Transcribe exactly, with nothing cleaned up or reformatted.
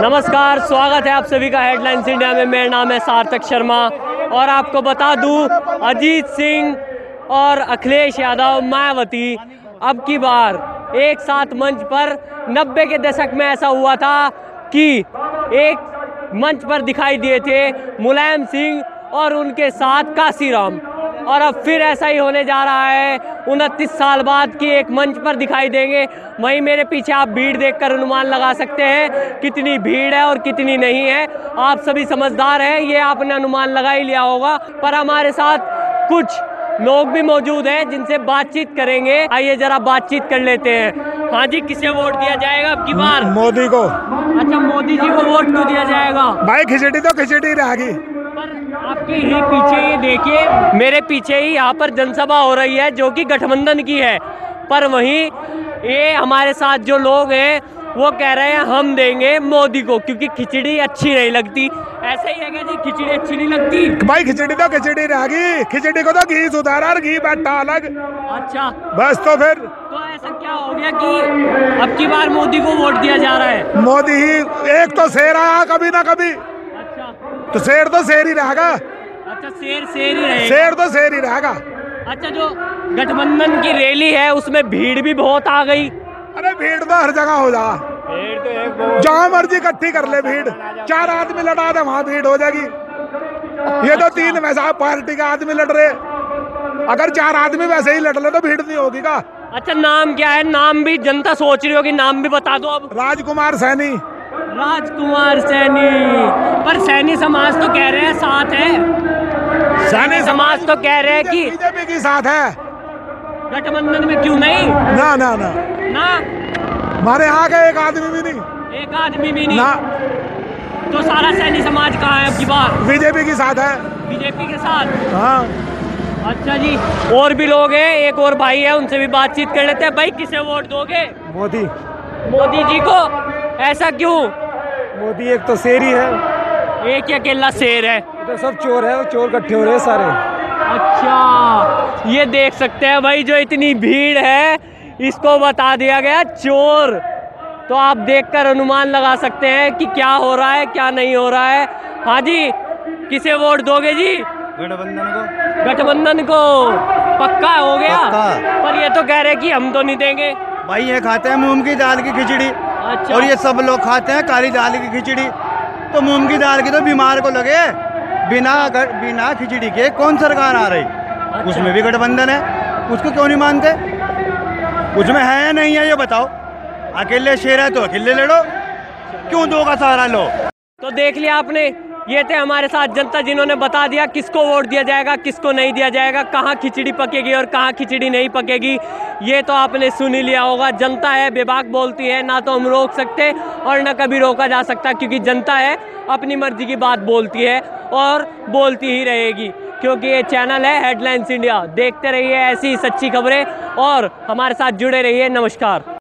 नमस्कार, स्वागत है आप सभी का हेडलाइंस इंडिया में। मेरा नाम है सार्थक शर्मा और आपको बता दूं, अजीत सिंह और अखिलेश यादव मायावती अब की बार एक साथ मंच पर नब्बे के दशक में ऐसा हुआ था कि एक मंच पर दिखाई दिए थे मुलायम सिंह और उनके साथ काशीराम, और अब फिर ऐसा ही होने जा रहा है उनतीस साल बाद कि एक मंच पर दिखाई देंगे। वहीं मेरे पीछे आप भीड़ देखकर अनुमान लगा सकते हैं कितनी भीड़ है और कितनी नहीं है। आप सभी समझदार हैं, ये आपने अनुमान लगा ही लिया होगा। पर हमारे साथ कुछ लोग भी मौजूद हैं जिनसे बातचीत करेंगे। आइए जरा बातचीत कर लेते हैं। हाँ जी, किसे वोट दिया जाएगा अब की बार? मोदी को। अच्छा, मोदी जी को वोट क्यों दिया जाएगा? भाई खिचड़ी तो खिचड़ी रहेगी। पर आपके ही पीछे ये देखिए, मेरे पीछे ही यहाँ पर जनसभा हो रही है जो कि गठबंधन की है। पर वहीं ये हमारे साथ जो लोग हैं वो कह रहे हैं हम देंगे मोदी को क्योंकि खिचड़ी अच्छी नहीं लगती। ऐसा ही है क्या जी, खिचड़ी अच्छी नहीं लगती? भाई खिचड़ी तो खिचड़ी रहेगी। खिचड़ी को तो घी सुधारा और घी बैठा अलग। अच्छा, बस तो फिर तो ऐसा क्या हो गया कि अब की बार मोदी को वोट दिया जा रहा है? मोदी ही एक तो शेर आया कभी ना कभी। अच्छा, तो शेर तो शेर ही रहेगा। अच्छा, शेर शेर ही रहेगा। शेर तो शेर ही रहेगा। अच्छा, जो गठबंधन की रैली है उसमें भीड़ भी बहुत आ गई। अरे भीड़ तो हर जगह हो जा, जहाँ मर्जी इकट्ठी कर ले भीड़। चार आदमी लड़ा दे वहाँ भीड़ हो जाएगी। ये तो तीन वैसा पार्टी का आदमी लड़ रहे, अगर चार आदमी वैसे ही लड़ ले तो भीड़ नहीं होगी का। अच्छा, नाम क्या है? नाम भी जनता सोच रही होगी, नाम भी बता दो अब। राजकुमार सैनी। राजकुमार सैनी। पर सैनी समाज तो कह रहे हैं साथ है। सैनी समाज तो कह रहे हैं कि बीजेपी के साथ है। गठबंधन में क्यों नहीं? ना ना ना ना, हमारे यहाँ का एक आदमी भी नहीं। एक आदमी भी नहीं ना। तो सारा सैनी समाज कहाँ है अब की बार? बीजेपी के साथ है। बीजेपी के साथ। हाँ। अच्छा जी, और भी लोग हैं, एक और भाई है, उनसे भी बातचीत कर लेते हैं। भाई किसे वोट दोगे? मोदी। मोदी जी को। ऐसा क्यों? मोदी एक तो शेर ही है। एक ही अकेला शेर है? तो सब चोर है, वो चोर इकट्ठे हो रहे हैं सारे। अच्छा, ये देख सकते हैं भाई, जो इतनी भीड़ है इसको बता दिया गया चोर। तो आप देखकर अनुमान लगा सकते हैं कि क्या हो रहा है क्या नहीं हो रहा है। हाँ जी, किसे वोट दोगे जी? गठबंधन को। गठबंधन को पक्का हो गया? पक्का। पर ये तो कह रहे कि हम तो नहीं देंगे। भाई ये खाते हैं मूंग की दाल की खिचड़ी। अच्छा। और ये सब लोग खाते हैं काली दाल की खिचड़ी। तो मूंग की दाल की तो बीमार को लगे, बिना बिना खिचड़ी के कौन सरकार आ रही? अच्छा। उसमें भी गठबंधन है, उसको क्यों नहीं मानते? उसमें है या नहीं है ये बताओ। अकेले शेर है तो अकेले लड़ो, क्यों दो का सहारा लो? तो देख लिया आपने, ये थे हमारे साथ जनता जिन्होंने बता दिया किसको वोट दिया जाएगा किसको नहीं दिया जाएगा, कहाँ खिचड़ी पकेगी और कहाँ खिचड़ी नहीं पकेगी। ये तो आपने सुन ही लिया होगा। जनता है, बेबाक बोलती है, ना तो हम रोक सकते और ना कभी रोका जा सकता, क्योंकि जनता है अपनी मर्जी की बात बोलती है और बोलती ही रहेगी। क्योंकि ये चैनल है हेडलाइंस इंडिया। देखते रहिए ऐसी सच्ची खबरें और हमारे साथ जुड़े रहिए। नमस्कार।